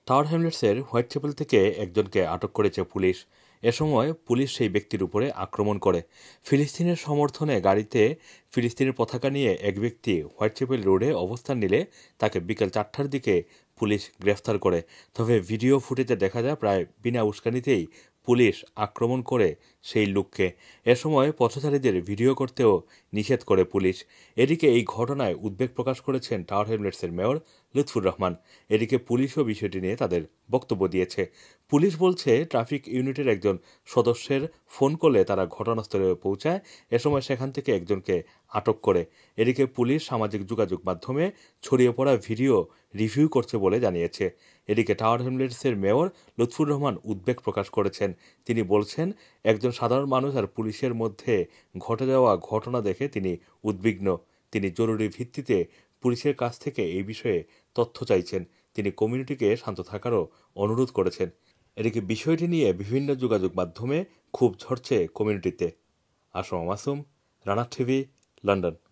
Tower হ্যামলেটসের white chapel থেকে একজনকে আটক করেছে পুলিশ। এ সময় পুলিশ সেই ব্যক্তির উপরে আক্রমণ করে। ফিলিস্তিনের সমর্থনে গাড়িতে ফিলিস্তিনের পতাকা নিয়ে এক ব্যক্তি হোয়াইট চ্যাপেল রোডে অবস্থান নিলে তাকে বিকেল 4টার দিকে পুলিশ গ্রেফতার করে। তবে ভিডিও ফুটেজে দেখা যায় প্রায় বিনা উস্কানিতেই পুলিশ আক্রমণ করে সেই লোককে। এ সময় পথচারীদের ভিডিও করতেও নিষেধ করে পুলিশ। এদিকে এই ঘটনায় উদ্বেগ প্রকাশ করেছেন টাওয়ার হ্যামলেটসের মেয়র লুৎফুর রহমান। এদিকে পুলিশও বিষয়টি নিয়ে তাদের বক্তব্য দিয়েছে। পুলিশ বলছে ট্রাফিক ইউনিটের একজন সদস্যের ফোন করলে তারা ঘটনাস্থলে পৌঁছায়। এ সময় সেখান থেকে একজনকে আটক করে। এদিকে পুলিশ সামাজিক যোগাযোগ মাধ্যমে ছড়িয়ে পড়া ভিডিও রিভিউ করছে বলে জানিয়েছে। এদিকে টাওয়ার হ্যামলেটসের মেয়র লুৎফুর রহমান উদ্বেগ প্রকাশ করেছেন। তিনি বলছেন, একজন সাধারণ মানুষ আর পুলিশের মধ্যে ঘটে যাওয়া ঘটনা দেখে তিনি উদ্বিগ্ন। তিনি জরুরি ভিত্তিতে পুলিশের কাছ থেকে এই বিষয়ে তথ্য চাইছেন। তিনি কমিউনিটিকে শান্ত থাকারও অনুরোধ করেছেন। এদিকে বিষয়টি নিয়ে বিভিন্ন যোগাযোগ মাধ্যমে ক্ষোভ ঝরছে কমিউনিটিতে। Assam Masum, Rana TV, London.